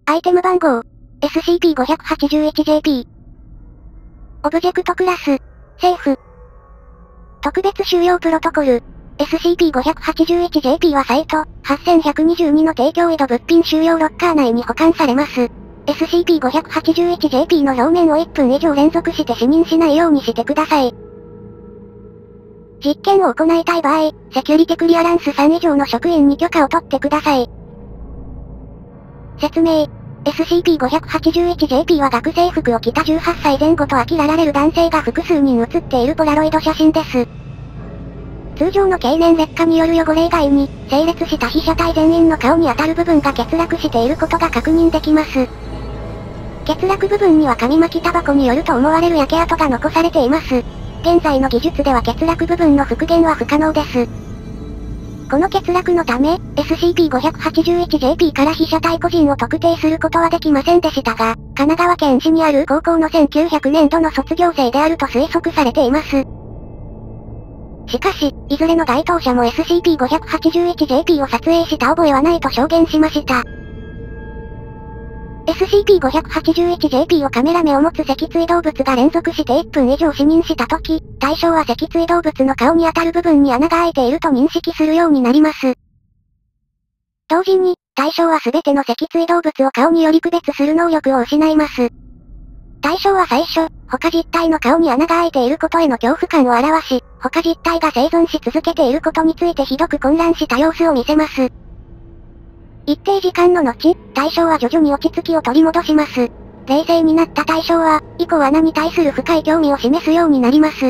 アイテム番号、SCP-581JP。オブジェクトクラス、セーフ。特別収容プロトコル、SCP-581JP はサイト、8122の提供井戸物品収容ロッカー内に保管されます。SCP-581JP の表面を1分以上連続して視認しないようにしてください。実験を行いたい場合、セキュリティクリアランス3以上の職員に許可を取ってください。説明。SCP-581JP は学生服を着た18歳前後と飽きられる男性が複数人写っているポラロイド写真です。通常の経年劣化による汚れ以外に、整列した被写体全員の顔に当たる部分が欠落していることが確認できます。欠落部分には紙巻きタバコによると思われる焼け跡が残されています。現在の技術では欠落部分の復元は不可能です。この欠落のため、SCP-581JP から被写体個人を特定することはできませんでしたが、神奈川県市にある高校の1900年度の卒業生であると推測されています。しかし、いずれの該当者も SCP-581JP を撮影した覚えはないと証言しました。SCP-581JP をカメラ目を持つ脊椎動物が連続して1分以上視認したとき、対象は脊椎動物の顔に当たる部分に穴が開いていると認識するようになります。同時に、対象は全ての脊椎動物を顔により区別する能力を失います。対象は最初、他実体の顔に穴が開いていることへの恐怖感を表し、他実体が生存し続けていることについてひどく混乱した様子を見せます。一定時間の後、対象は徐々に落ち着きを取り戻します。冷静になった対象は、以降穴に対する深い興味を示すようになります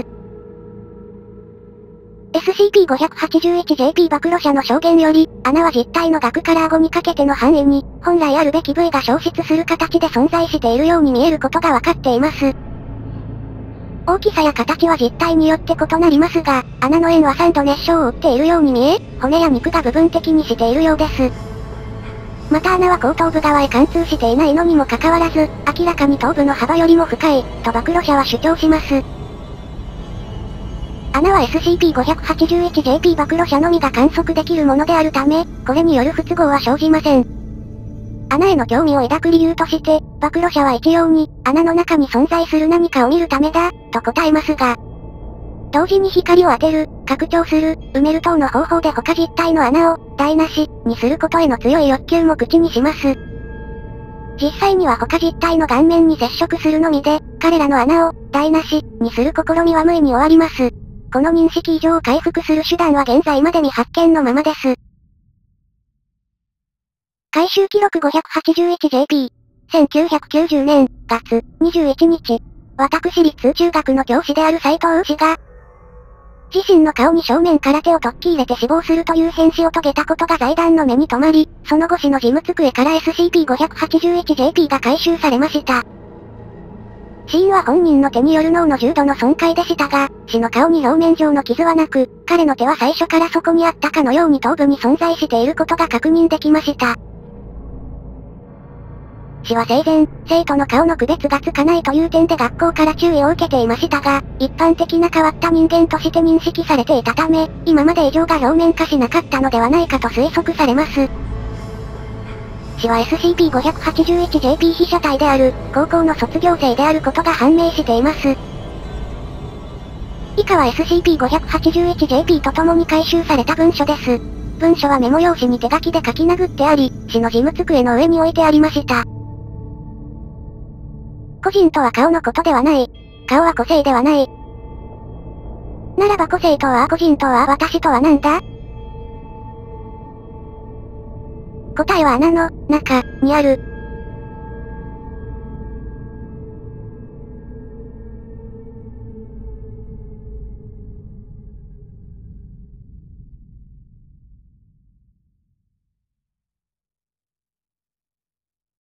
。SCP-581JP 暴露者の証言より、穴は実体の顎から顎にかけての範囲に、本来あるべき部位が消失する形で存在しているように見えることがわかっています。大きさや形は実体によって異なりますが、穴の円は3度熱傷を負っているように見え、骨や肉が部分的にしているようです。また穴は後頭部側へ貫通していないのにもかかわらず、明らかに頭部の幅よりも深い、と暴露者は主張します。穴は SCP-581JP 暴露者のみが観測できるものであるため、これによる不都合は生じません。穴への興味を抱く理由として、暴露者は一様に、穴の中に存在する何かを見るためだ、と答えますが、同時に光を当てる、拡張する、埋める等の方法で他実体の穴を、台無し、にすることへの強い欲求も口にします。実際には他実体の顔面に接触するのみで、彼らの穴を、台無し、にする試みは無意に終わります。この認識異常を回復する手段は現在まで未発見のままです。回収記録 581JP。1990年、月、21日。私立宇宙学の教師である斉藤氏が、自身の顔に正面から手を突起入れて死亡するという変死を遂げたことが財団の目に留まり、その後死の事務机から SCP-581JP が回収されました。死因は本人の手による脳の重度の損壊でしたが、死の顔に表面上の傷はなく、彼の手は最初からそこにあったかのように頭部に存在していることが確認できました。死は生前、生徒の顔の区別がつかないという点で学校から注意を受けていましたが、一般的な変わった人間として認識されていたため、今まで異常が表面化しなかったのではないかと推測されます。死は SCP-581JP 被写体である、高校の卒業生であることが判明しています。以下は SCP-581JP と共に回収された文書です。文書はメモ用紙に手書きで書き殴ってあり、死の事務机の上に置いてありました。個人とは顔のことではない。顔は個性ではない。ならば個性とは個人とは私とは何だ？答えは穴の中にある。